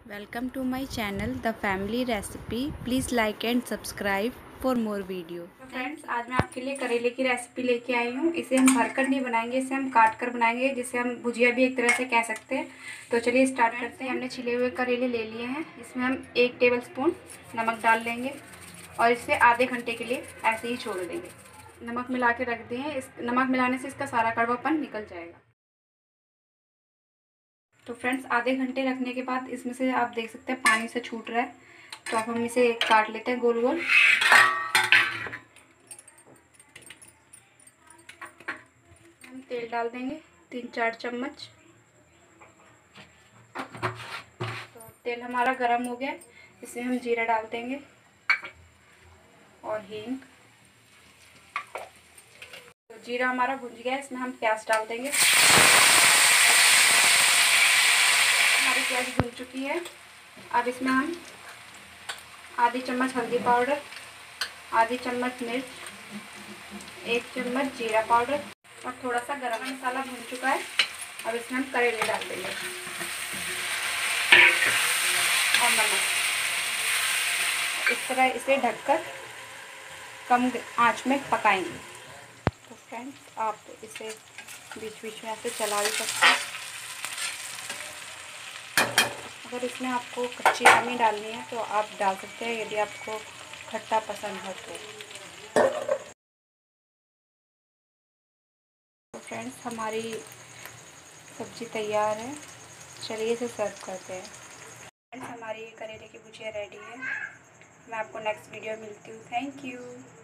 Welcome to my channel The Family Recipe. Please like and subscribe for more video. तो friends, आज मैं आपके लिए करेले की रेसिपी लेके आई हूँ। इसे हम भरकर नहीं बनाएंगे, इसे हम काट कर बनाएंगे, जिसे हम भुजिया भी एक तरह से कह सकते हैं। तो चलिए स्टार्ट करते हैं। हमने छिले हुए करेले ले लिए हैं। इसमें हम 1 टेबलस्पून नमक डाल लेंगे और इसे आधे घंटे के लिए ऐसे ही छोड़ देंगे। नमक मिला के रख दें। इस नमक मिलाने से इसका सारा कड़वापन निकल जाएगा। तो फ्रेंड्स, आधे घंटे रखने के बाद इसमें से आप देख सकते हैं पानी से छूट रहा है। तो अब हम इसे काट लेते हैं गोल गोल। हम तेल डाल देंगे 3-4 चम्मच। तो तेल हमारा गरम हो गया, इसमें हम जीरा डाल देंगे और हींग। तो जीरा हमारा भुन गया, इसमें हम प्याज डाल देंगे। हमारी प्याज भुन चुकी है। अब इसमें हम आधी चम्मच हल्दी पाउडर, आधी चम्मच मिर्च, 1 चम्मच जीरा पाउडर और थोड़ा सा गरम मसाला भुन चुका है। अब इसमें हम करेले डाल देंगे और नमक। इस तरह इसे ढककर कम आंच में पकाएंगे। तो फ्रेंड्स, आप इसे बीच बीच में ऐसे चला भी सकते हैं। अगर इसमें आपको कच्ची आमी डालनी है तो आप डाल सकते हैं, यदि आपको खट्टा पसंद है तो फ्रेंड्स, हमारी सब्ज़ी तैयार है। चलिए इसे सर्व करते हैं। फ्रेंड्स, हमारी करेले की भुजिया रेडी है। मैं आपको नेक्स्ट वीडियो में मिलती हूँ। Thank you.